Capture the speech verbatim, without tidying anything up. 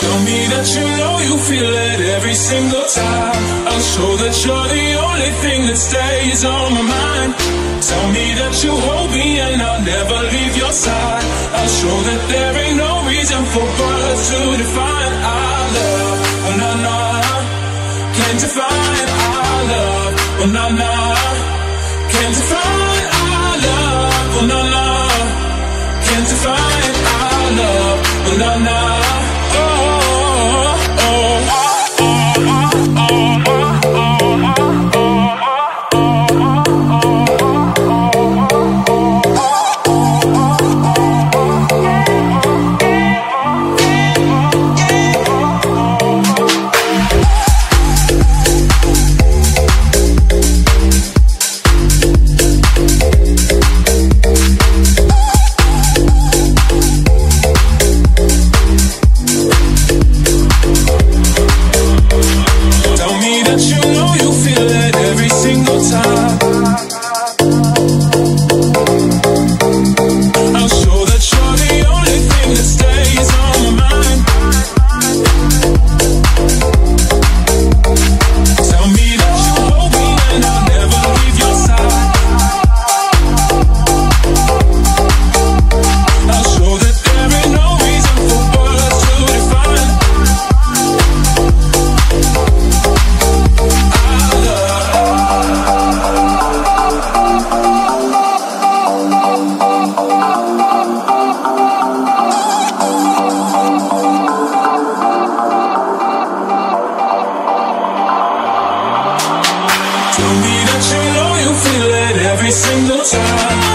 Tell me that you know you feel it every single time. I'll show that you're the only thing that stays on my mind. Tell me that you hold me and I'll never leave your side. I'll show that there ain't no reason for words to define our love. Oh, no, no, can't define our love. Oh, no, no, can't define our love. Oh, no, no, can't define our love. Oh, no, no. Tell me that you know you feel it every single time.